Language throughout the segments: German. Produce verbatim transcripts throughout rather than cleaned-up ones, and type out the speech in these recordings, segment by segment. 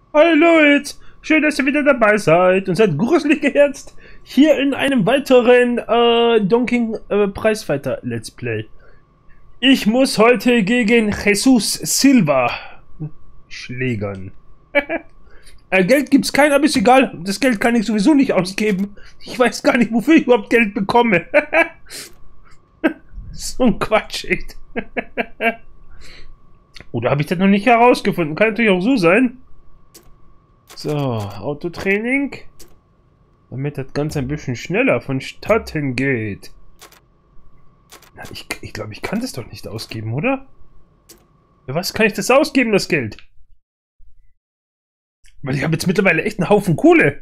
Hallo Leute, schön, dass ihr wieder dabei seid und seid gruselig geherzt hier in einem weiteren äh, Donkey äh, Prizefighter Let's Play. Ich muss heute gegen Jesus Silva schlägern. äh, Geld gibt's kein, aber ist egal. Das Geld kann ich sowieso nicht ausgeben. Ich weiß gar nicht, wofür ich überhaupt Geld bekomme. So ein Quatsch, echt. Oder habe ich das noch nicht herausgefunden? Kann natürlich auch so sein. So, Autotraining. Damit das Ganze ein bisschen schneller vonstatten geht. Na, ich ich glaube, ich kann das doch nicht ausgeben, oder? Für was kann ich das ausgeben, das Geld? Weil ich habe jetzt mittlerweile echt einen Haufen Kohle.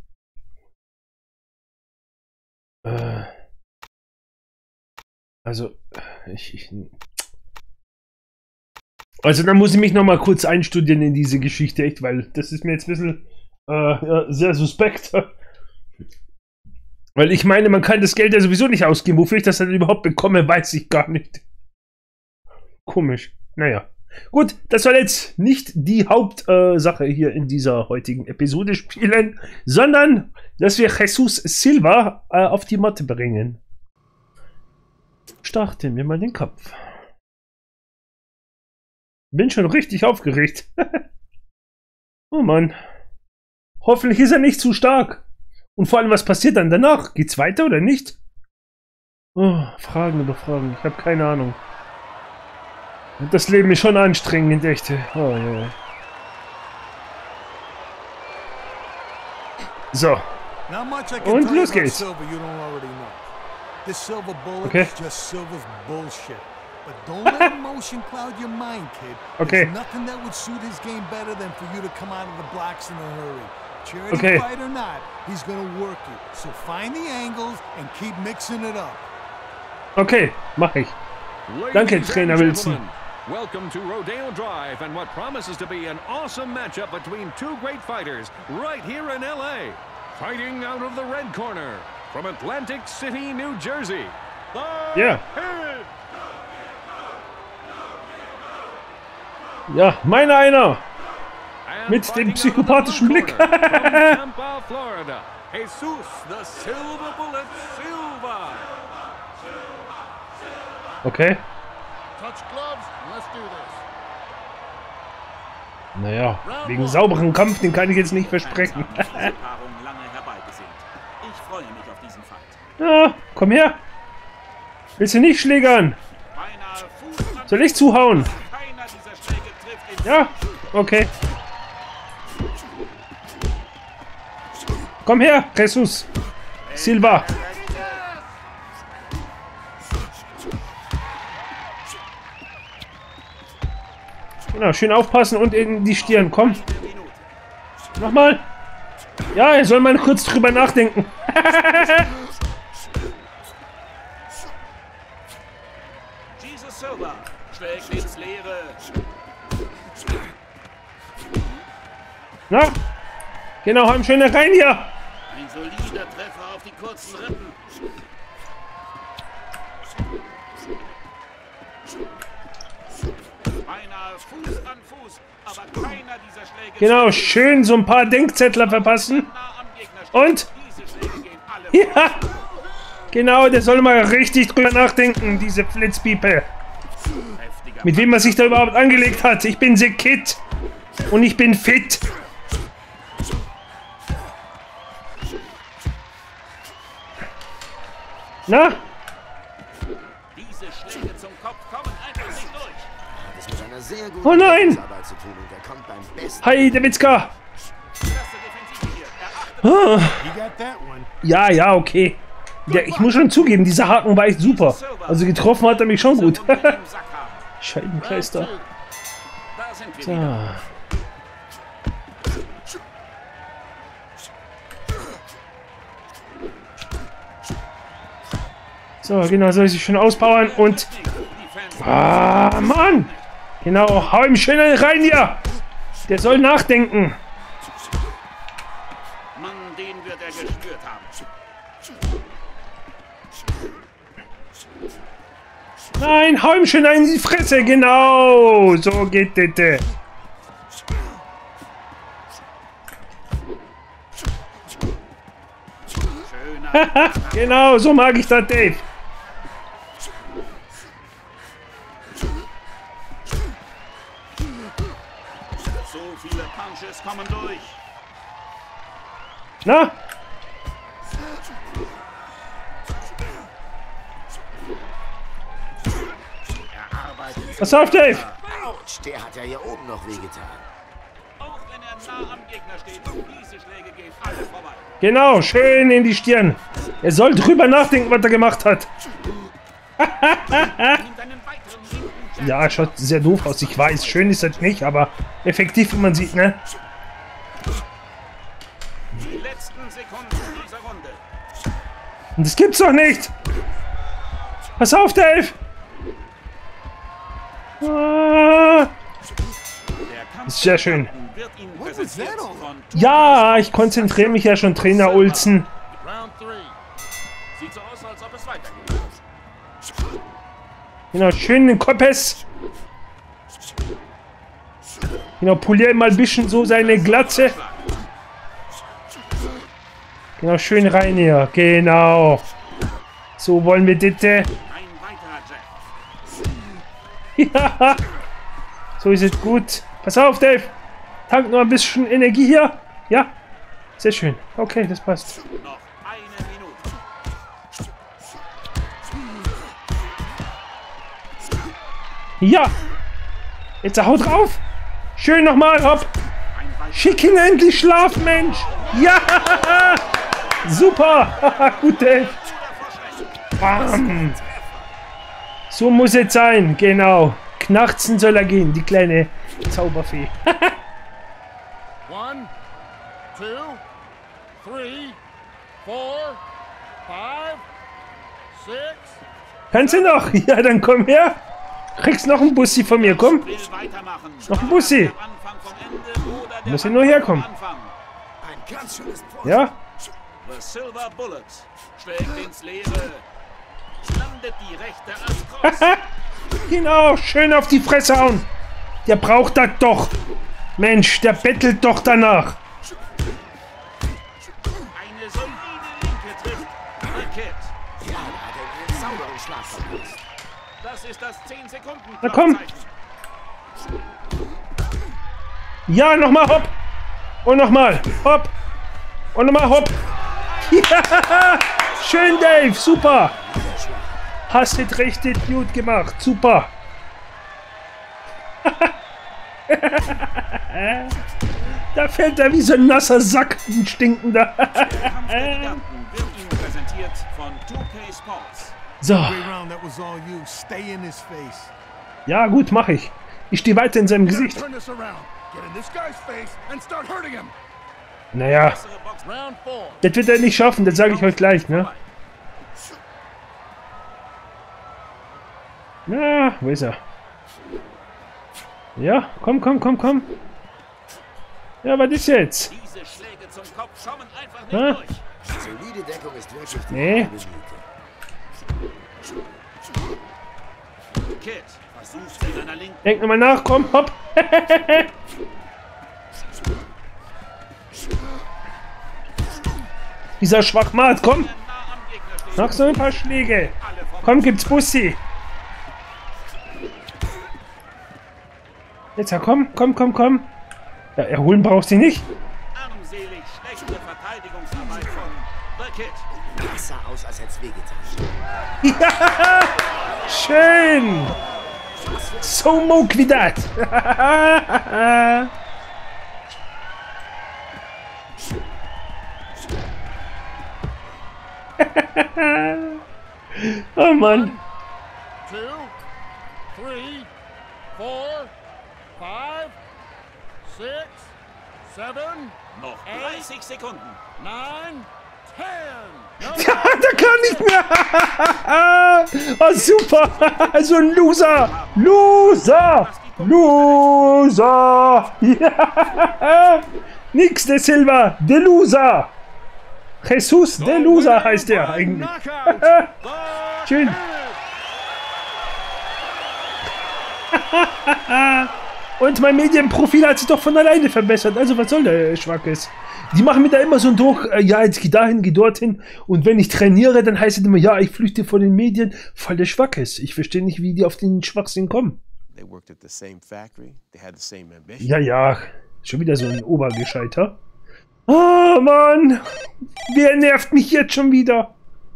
Äh, also, ich... ich Also dann muss ich mich noch mal kurz einstudieren in diese Geschichte, echt, weil das ist mir jetzt ein bisschen äh, ja, sehr suspekt. Weil ich meine, man kann das Geld ja sowieso nicht ausgeben. Wofür ich das dann überhaupt bekomme, weiß ich gar nicht. Komisch. Naja. Gut, das soll jetzt nicht die Hauptsache äh, hier in dieser heutigen Episode spielen, sondern, dass wir Jesus Silva äh, auf die Matte bringen. Starten wir mal den Kampf. Bin schon richtig aufgeregt. Oh Mann. Hoffentlich ist er nicht zu stark. Und vor allem, was passiert dann danach? Geht's weiter oder nicht? Oh, Fragen über Fragen. Ich habe keine Ahnung. Das Leben ist schon anstrengend, echt. Oh, ja. So. Und los geht's. Okay. But don't let emotion cloud your mind, kid. Okay. There's nothing that would suit his game better than for you to come out of the blocks in a hurry. Charity okay. Fight or not, he's gonna work you. So find the angles and keep mixing it up. Okay, mach ich. Danke, Trainer Wilson. Welcome to Rodeo Drive and what promises to be an awesome matchup between two great fighters right here in L A. Fighting out of the red corner from Atlantic City, New Jersey. The yeah. Ja, meine einer. Mit dem psychopathischen Blick. Okay. Naja, wegen sauberen Kampf, den kann ich jetzt nicht versprechen. Ja, komm her. Willst du nicht schlägern? Soll ich zuhauen? Ja, okay. Komm her, Jesus Silva. Genau, schön aufpassen und in die Stirn. Komm. Nochmal. Ja, er soll mal kurz drüber nachdenken. Jesus Silva schlägt ins Leere. Na? Genau, haben schöne rein hier. Ein solider Treffer auf die kurzen Rippen. Beinahe Fuß an Fuß, aber keiner dieser Schläge. Genau, schön so ein paar Denkzettler verpassen. Und? Ja. Genau, der soll mal richtig drüber nachdenken, diese Flitzpiepe. Mit wem er sich da überhaupt angelegt hat. Ich bin The Kid. Und ich bin fit. Na? Diese Schläge zum Kopf kommen einfach nicht durch. Das ist mit einer sehr guten Oh nein! Arbeit zu tun und er kommt beim besten. Hi, der Witzka! Ah. Ja, ja, okay. Ja, ich muss schon zugeben, dieser Haken war echt super. Also getroffen hat er mich schon gut. Scheibenkleister. So. So, genau, soll ich sich schön auspowern und... Ah, Mann! Genau, hau ihm schön rein hier! Der soll nachdenken. Mann, den wird er gespürt haben. Nein, hau ihm schön in die Fresse, genau. So geht das. Genau, so mag ich das, Dave. So viele Punches kommen durch. Na? Er arbeitet. Pass auf, Dave. Autsch, der hat ja hier oben noch wehgetan. Auch wenn er nah am Gegner steht, diese Schläge gehen alle vorbei. Genau, schön in die Stirn. Er soll drüber nachdenken, was er gemacht hat. Nimmt einen weiteren linken Jab. Ja, schaut sehr doof aus. Ich weiß, schön ist das nicht, aber effektiv, wie man sieht, ne? Die letzten Sekunden dieser Runde. Und das gibt's doch nicht. Pass auf, Dave. Ah. Der Kampf Ist sehr schön. wird Ihnen präsentiert von Ja, ich konzentriere mich ja schon, Trainer Olsen. Round drei. Sieht so aus, als ob es weitergeht. Genau, schön den Koppes. Genau, polier mal ein bisschen so seine Glatze. Genau, schön rein hier. Genau. So wollen wir das. Ein weiterer Jab. Ja. So ist es gut. Pass auf, Dave. Tank noch ein bisschen Energie hier. Ja. Sehr schön. Okay, das passt. Noch eine Minute. Ja. Jetzt hau drauf. Schön nochmal. Hopp. Ein weiterer Schick ihn endlich schlafen, Mensch. Ja. Super. Gut, Dave. Bam. So muss es sein. Genau. Knarzen soll er gehen, die kleine Zauberfee. One, two, three, four, five, six. Kannst du noch? Ja, dann komm her. Kriegst noch einen Bussi von mir, komm. will weitermachen. Noch ein Bussi. Der Anfang vom Ende oder der Muss hier nur herkommen. Anfang vom Anfang. Ein ganz schönes Pfund. Ja? The Silver Bullet schlägt ins Leere. Landet die rechte als Cross. Genau, schön auf die Fresse hauen. Der braucht das doch. Mensch, der bettelt doch danach. Eine solide Linke trifft. Racket. Ja, da hat er einen sauberen Schlag verpasst. Das ist das zehn Sekunden. Na komm. Ja, nochmal hopp. Und nochmal hopp. Und nochmal hopp. Ja, schön, Dave, super. Hast du richtig gut gemacht, super. Da fällt er wie so ein nasser Sack, ein stinkender. Der Kampf der Giganten wird Ihnen präsentiert von two K Sports. So, Round, that was all you. Stay in his face. ja gut, mache ich. Ich stehe weiter in seinem Gesicht. Turn this around. Get in this guy's face and start hurting him. Naja, Bessere Box. Round four. das wird er nicht schaffen, das sage ich euch gleich, ne? Na, wo ist er? Ja, komm, komm, komm, komm. Ja, was ist jetzt? Diese Schläge zum Kopf kommen einfach nicht Hä? durch. Solide Deckung ist wirklich die Nee. halbe Miete. Kid versucht in einer linken. Denk nochmal nach, komm, hopp. Dieser Schwachmat, komm. Nah am Gegner steht. Noch so ein paar Schläge. Alle vorbei. Komm, gibt's Bussi. Jetzt, ja, komm, komm, komm, komm. Ja, erholen brauchst du nicht. Armselig schlechte Verteidigungsarbeit von The Kid. Das sah aus, als hätte es wehgetan. Ja, schön. So muck wie das. Oh Mann. Two, three, four, five, six, seven, Noch dreißig Sekunden. nine, ten. No, Ja, der kann nicht mehr. Oh, super. So ein Loser. Loser. Loser. Ja. Nix de Silva. De Loser. Jesus de Loser heißt der eigentlich. Schön. Und mein Medienprofil hat sich doch von alleine verbessert. Also was soll der Schwackes? Die machen mir da immer so einen Druck, äh, ja, jetzt geh dahin, geh dorthin. Und wenn ich trainiere, dann heißt es immer, ja, ich flüchte vor den Medien. Voll der Schwackes. Ich verstehe nicht, wie die auf den Schwachsinn kommen. Ja, ja. Schon wieder so ein Obergescheiter. Oh, Mann. Wer nervt mich jetzt schon wieder?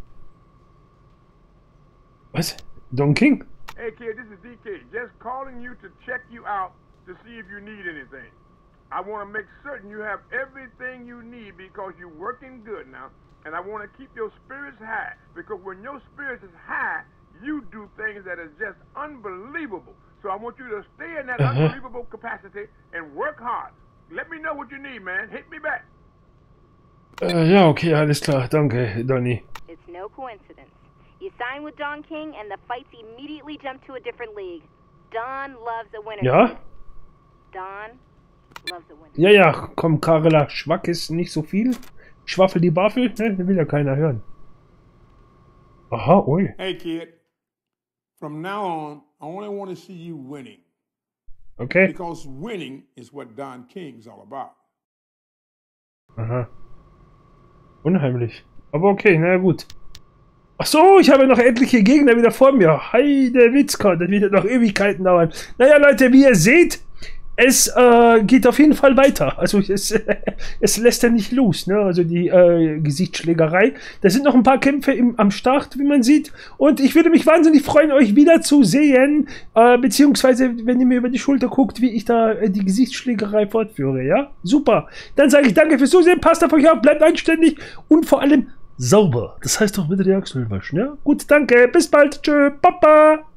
Was? Don King? Hey kid, this is D K. Just calling you to check you out to see if you need anything. I want to make certain you have everything you need because you're working good now, and I want to keep your spirits high because when your spirits is high, you do things that is just unbelievable. So I want you to stay in that uh-huh. unbelievable capacity and work hard. Let me know what you need, man. Hit me back. Äh, ja, okay, alles klar. Danke, Donny. It's no coincidence. You sign with Don King and the fights immediately jump to a different league. Don loves a winner. Ja? Don loves a winner. Ja, ja, komm, Karela, Schwack ist nicht so viel. Schwaffel die Baffel, ne, will ja keiner hören. Aha, ui. Hey kid, from now on, I only want to see you winning. Okay. Because winning is what Don King's all about. Aha. Unheimlich. Aber okay, na gut. Ach so, ich habe noch etliche Gegner wieder vor mir. Heide Witzka, das wird noch Ewigkeiten dauern. Naja, Leute, wie ihr seht, es äh, geht auf jeden Fall weiter. Also es, es lässt ja nicht los, ne? Also die äh, Gesichtsschlägerei. Da sind noch ein paar Kämpfe im, am Start, wie man sieht. Und ich würde mich wahnsinnig freuen, euch wieder zu sehen. Äh, beziehungsweise, wenn ihr mir über die Schulter guckt, wie ich da äh, die Gesichtsschlägerei fortführe, ja? Super. Dann sage ich danke fürs Zusehen, passt auf euch auf, bleibt anständig und vor allem sauber. Das heißt doch bitte die Achseln waschen, ja? Gut, danke. Bis bald. Tschö. Papa.